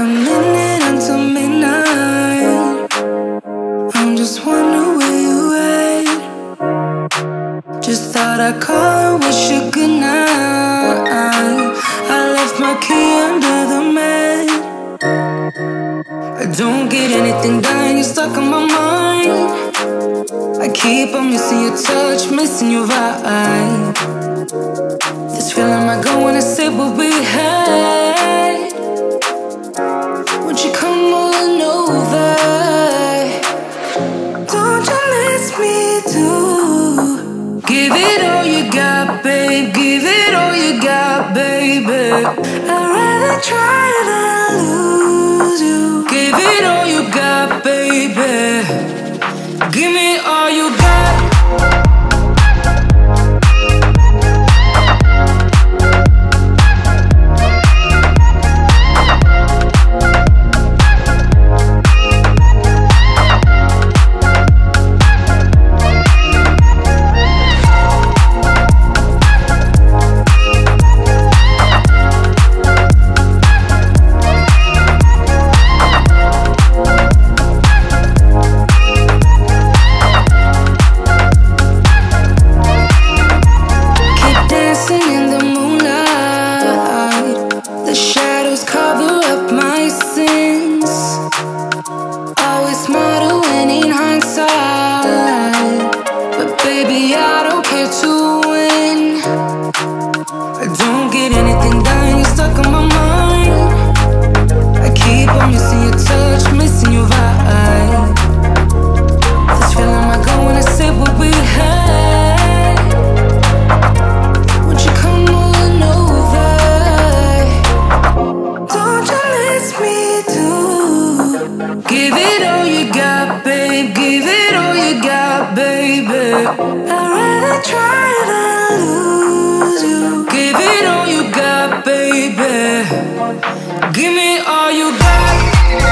a minute until midnight. I'm just wondering where you at. Just thought I'd call and wish you good night. I left my key under the mat. I don't get anything done, you're stuck on my mind. I keep on missing your touch, missing your vibe. This feeling I go when I say what we had. Won't you come on over? Don't you miss me too? Give it all you got, babe. Give it all you got, baby. I'd rather try than lose you. Give it all you got, baby. Give me all you got. Give it all you got, babe. Give it all you got, baby. I'd rather try than lose you. Give it all you got, baby. Give me all you got.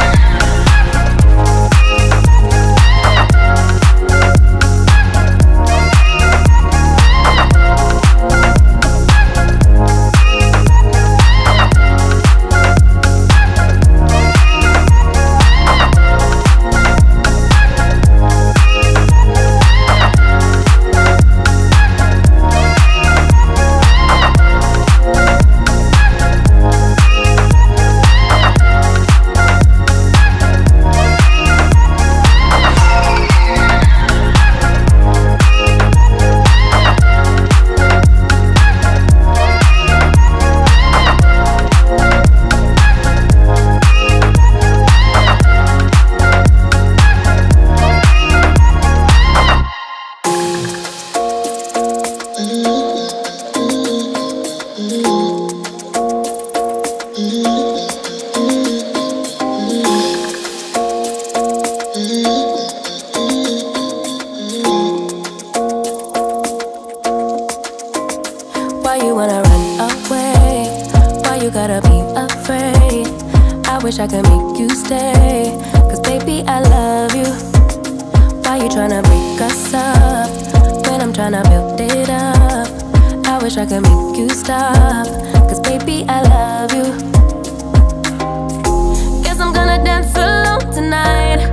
Why you wanna run away? Why you gotta be afraid? I wish I could make you stay, cause baby I love you. Why you tryna break us up when I'm tryna build it up? I wish I could make you stop, cause baby I love you. Guess I'm gonna dance alone tonight.